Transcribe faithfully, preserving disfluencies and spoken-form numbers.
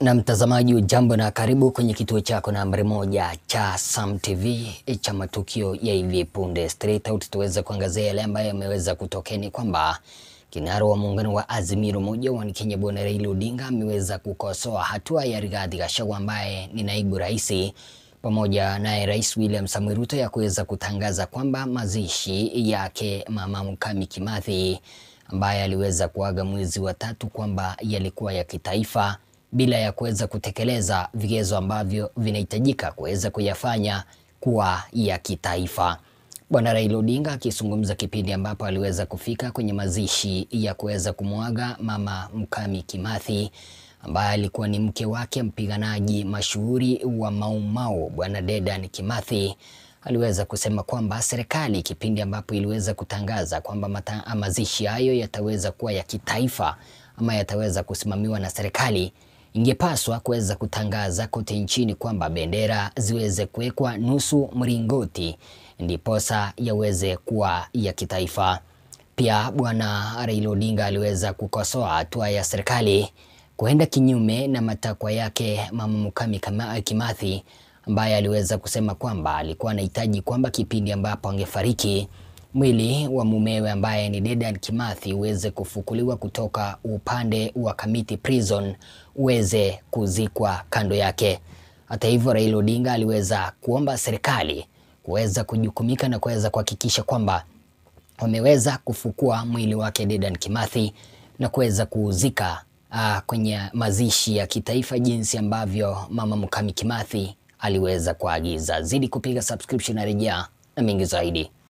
Na mtazamaji, ujambo na karibu kwenye kituo chako nambari moja cha Sam T V cha matukio ya hivi punde. Straight out tuweza kuangazia yale ambayo yameweza kutokea. Ni kwamba kinara wa muungano wa Azimio moja wa Kenya Bwana Raila Odinga ameweza kukosoa hatua ya Rigathi Gachagua ambaye ni naibu rais pamoja naye Rais William Samoei Ruto ya kuweza kutangaza kwamba mazishi yake Mama Mukami Kimathi ambaye aliweza kuaga mwezi wa tatu kwamba yalikuwa ya kitaifa bila ya kuweza kutekeleza vigezo ambavyo vinahitajika kuweza kuyafanya kuwa ya kitaifa. Bwana Raila Odinga akizungumza kipindi ambapo aliweza kufika kwenye mazishi ya kuweza kumwaga Mama Mukami Kimathi ambaye alikuwa ni mke wake mpiganaji mashuhuri wa Mau Mau Bwana Dedan Kimathi, aliweza kusema kwamba serikali kipindi ambapo iliweza kutangaza kwamba mazishi hayo yataweza kuwa ya kitaifa ama yataweza kusimamiwa na serikali, ingepaswa kuweza kutangaza kote nchini kwamba bendera ziweze kuwekwa nusu mringoti ndiposa yaweze kuwa ya kitaifa. Pia Bwana Raila Odinga aliweza kukosoa hatua ya serikali kuenda kinyume na matakwa yake Mama Mukami Kimathi ambaye aliweza kusema kwamba alikuwa anahitaji kwamba kipindi ambapo angefariki mwili wa mumewe ambaye ni Dedan Kimathi uweze kufukuliwa kutoka upande wa Kamiti Prison uweze kuzikwa kando yake. Hata hivyo, Raila Odinga aliweza kuomba serikali kuweza kujukumika na kuweza kuhakikisha kwamba wameweza kufukua mwili wake Dedan Kimathi na kuweza kuuzika uh, kwenye mazishi ya kitaifa jinsi ambavyo Mama Mukami Kimathi aliweza kuagiza. Zidi kupiga subscription na rejea na mengi zaidi.